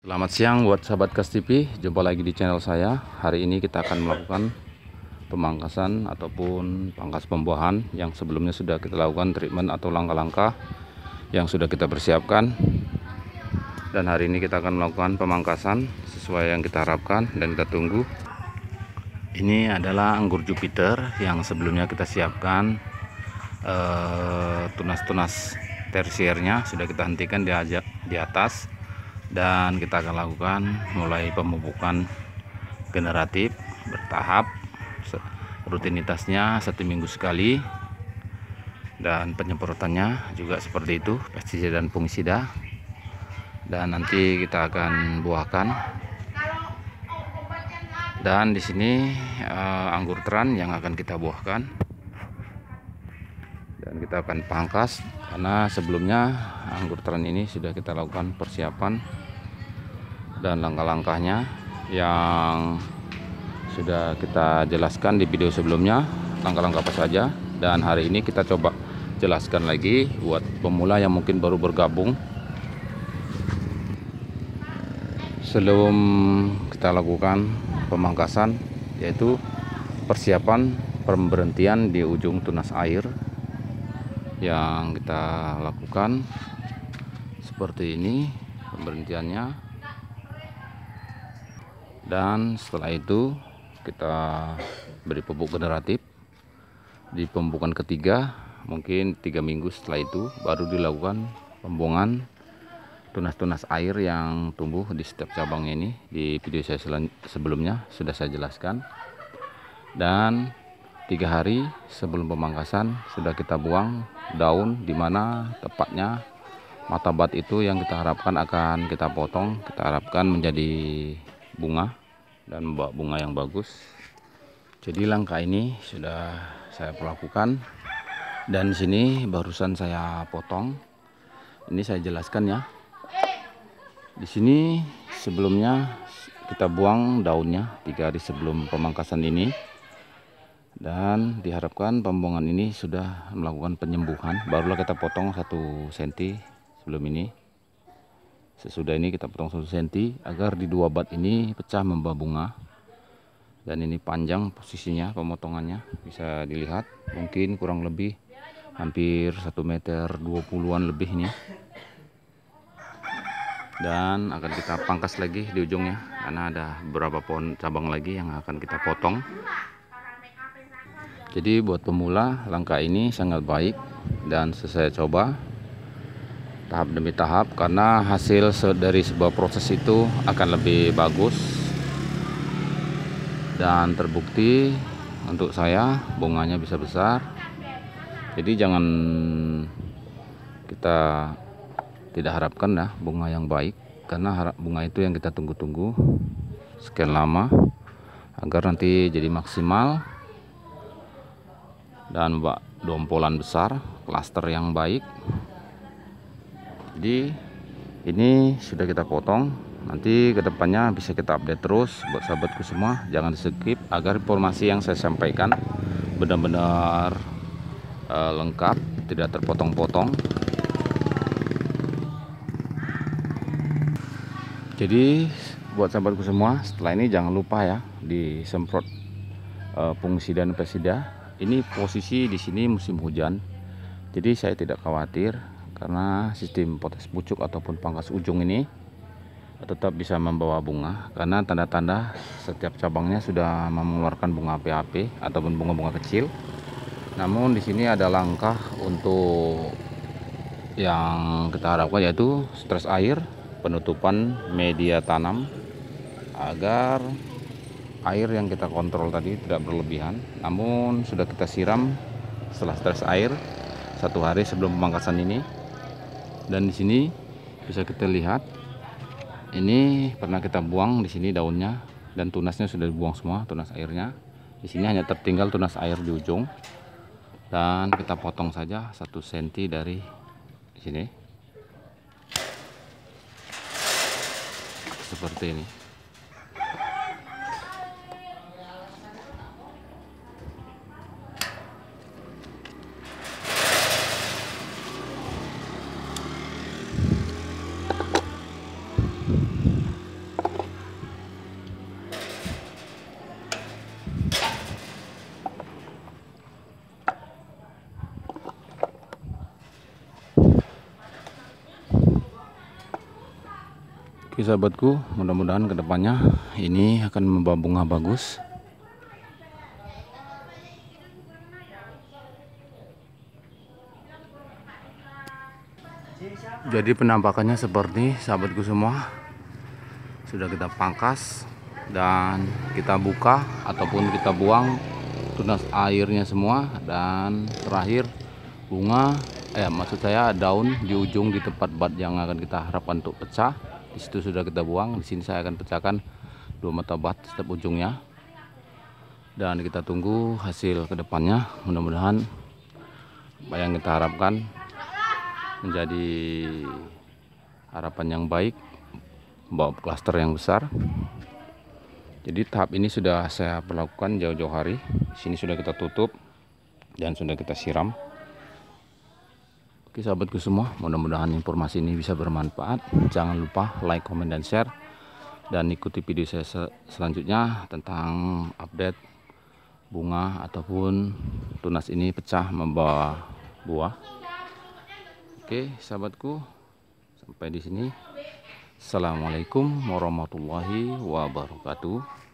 Selamat siang buat sahabat Kas TV, jumpa lagi di channel saya. Hari ini kita akan melakukan pemangkasan ataupun pangkas pembuahan yang sebelumnya sudah kita lakukan treatment atau langkah-langkah yang sudah kita persiapkan. Dan hari ini kita akan melakukan pemangkasan sesuai yang kita harapkan dan kita tunggu. Ini adalah anggur Jupiter yang sebelumnya kita siapkan tunas-tunas tersiernya sudah kita hentikan di atas. Dan kita akan lakukan mulai pemupukan generatif bertahap, rutinitasnya 1 minggu sekali, dan penyemprotannya juga seperti itu, pestisida dan fungisida. Dan nanti kita akan buahkan. Dan di sini anggur teran yang akan kita buahkan, dan kita akan pangkas karena sebelumnya anggur teran ini sudah kita lakukan persiapan dan langkah-langkahnya yang sudah kita jelaskan di video sebelumnya, langkah-langkah apa saja. Dan hari ini kita coba jelaskan lagi buat pemula yang mungkin baru bergabung. Sebelum kita lakukan pemangkasan, yaitu persiapan pemberhentian di ujung tunas air yang kita lakukan seperti ini pemberhentiannya. Dan setelah itu kita beri pupuk generatif di pemupukan ketiga, mungkin 3 minggu setelah itu baru dilakukan pembuangan tunas-tunas air yang tumbuh di setiap cabang ini. Di video saya sebelumnya sudah saya jelaskan. Dan 3 hari sebelum pemangkasan sudah kita buang daun, dimana tepatnya mata bat itu yang kita harapkan akan kita potong, kita harapkan menjadi bunga dan membawa bunga yang bagus. Jadi langkah ini sudah saya lakukan, dan di sini barusan saya potong. Ini saya jelaskan ya. Di sini sebelumnya kita buang daunnya 3 hari sebelum pemangkasan ini, dan diharapkan pembuangan ini sudah melakukan penyembuhan. Barulah kita potong 1 cm sebelum ini. Sesudah ini kita potong 1 cm agar di 2 bat ini pecah membawa bunga. Dan ini panjang posisinya pemotongannya, bisa dilihat mungkin kurang lebih hampir 1 meter 20-an lebih ini. Dan akan kita pangkas lagi di ujungnya karena ada beberapa pohon cabang lagi yang akan kita potong. Jadi buat pemula langkah ini sangat baik dan saya coba tahap demi tahap, karena hasil dari sebuah proses itu akan lebih bagus dan terbukti untuk saya bunganya bisa besar. Jadi jangan kita tidak harapkan ya bunga yang baik, karena bunga itu yang kita tunggu-tunggu sekian lama agar nanti jadi maksimal dan dompolan besar, klaster yang baik. Jadi ini sudah kita potong, nanti kedepannya bisa kita update terus buat sahabatku semua. Jangan di skip agar informasi yang saya sampaikan benar-benar lengkap, tidak terpotong-potong. Jadi buat sahabatku semua, setelah ini jangan lupa ya disemprot fungisida dan pestisida. Ini posisi di sini musim hujan, jadi saya tidak khawatir karena sistem potes pucuk ataupun pangkas ujung ini tetap bisa membawa bunga, karena tanda-tanda setiap cabangnya sudah mengeluarkan bunga api-api ataupun bunga-bunga kecil. Namun di sini ada langkah untuk yang kita harapkan, yaitu stres air, penutupan media tanam agar air yang kita kontrol tadi tidak berlebihan. Namun sudah kita siram setelah stres air 1 hari sebelum pemangkasan ini. Dan di sini bisa kita lihat ini pernah kita buang di sini daunnya, dan tunasnya sudah dibuang semua, tunas airnya. Di sini hanya tertinggal tunas air di ujung, dan kita potong saja 1 cm dari sini seperti ini. Oke sahabatku, mudah-mudahan kedepannya ini akan membawa bunga bagus. Jadi penampakannya seperti sahabatku semua, sudah kita pangkas dan kita buka ataupun kita buang tunas airnya semua, dan terakhir bunga maksud saya daun di ujung di tempat bat yang akan kita harapkan untuk pecah, di situ sudah kita buang. Di sini saya akan pecahkan 2 mata bat setiap ujungnya, dan kita tunggu hasil kedepannya. Mudah-mudahan apa yang kita harapkan menjadi harapan yang baik, membawa klaster yang besar. Jadi tahap ini sudah saya perlakukan jauh-jauh hari. Di sini sudah kita tutup dan sudah kita siram. Oke sahabatku semua, mudah-mudahan informasi ini bisa bermanfaat. Jangan lupa like, komen, dan share, dan ikuti video saya selanjutnya tentang update bunga ataupun tunas ini pecah membawa buah. Oke sahabatku, sampai di sini. Assalamualaikum warahmatullahi wabarakatuh.